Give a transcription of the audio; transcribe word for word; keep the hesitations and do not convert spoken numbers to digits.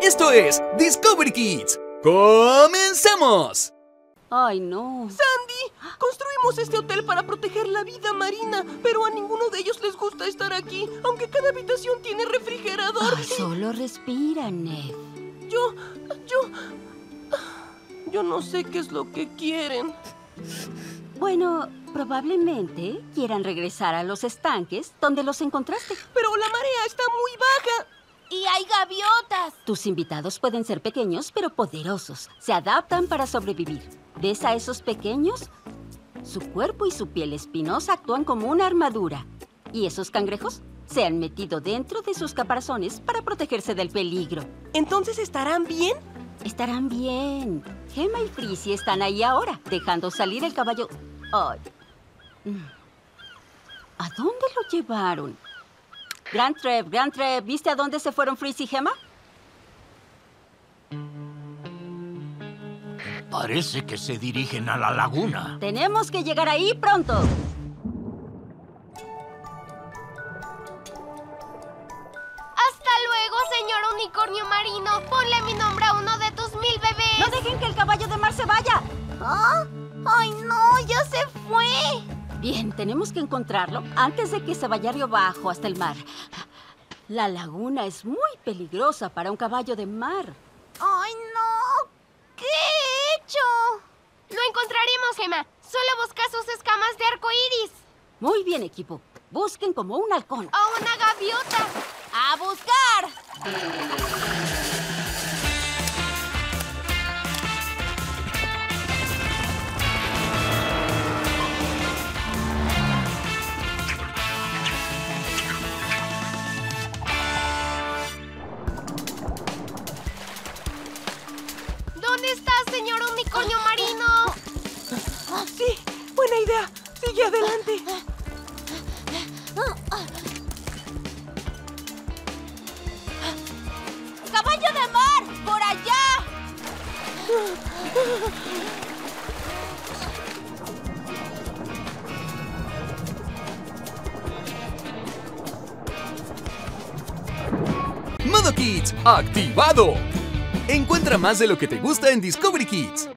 Esto es Discovery Kids. ¡Comencemos! ¡Ay, no! ¡Sandy! Construimos este hotel para proteger la vida marina, pero a ninguno de ellos les gusta estar aquí, aunque cada habitación tiene refrigerador. Ay, solo respira, Ned. Yo... yo... Yo no sé qué es lo que quieren. Bueno, probablemente quieran regresar a los estanques donde los encontraste. Pero la marea está muy baja. ¡Y hay gaviotas! Tus invitados pueden ser pequeños, pero poderosos. Se adaptan para sobrevivir. ¿Ves a esos pequeños? Su cuerpo y su piel espinosa actúan como una armadura. ¿Y esos cangrejos? Se han metido dentro de sus caparazones para protegerse del peligro. ¿Entonces estarán bien? Estarán bien. Gemma y Frizzy están ahí ahora, dejando salir el caballo. Ay. ¿A dónde lo llevaron? Grand Trev, Grand Trev, ¿viste a dónde se fueron Frizzy y Gemma? Parece que se dirigen a la laguna. Tenemos que llegar ahí pronto. ¡Hasta luego, señor unicornio marino! ¡Ponle mi nombre a uno de tus mil bebés! ¡No dejen que el caballo de mar se vaya! ¿Ah? ¡Ay, no! ¡Ya se fue! Bien, tenemos que encontrarlo antes de que se vaya río abajo hasta el mar. La laguna es muy peligrosa para un caballo de mar. ¡Ay, no! ¿Qué he hecho? Lo encontraremos, Gemma. Solo busca sus escamas de arco iris. Muy bien, equipo. Busquen como un halcón. ¡O una gaviota! ¡A buscar! ¿Dónde estás, señor unicornio marino? Sí, buena idea. Sigue adelante. ¡Caballo de mar! ¡Por allá! Modo Kids activado. Encuentra más de lo que te gusta en Discovery Kids.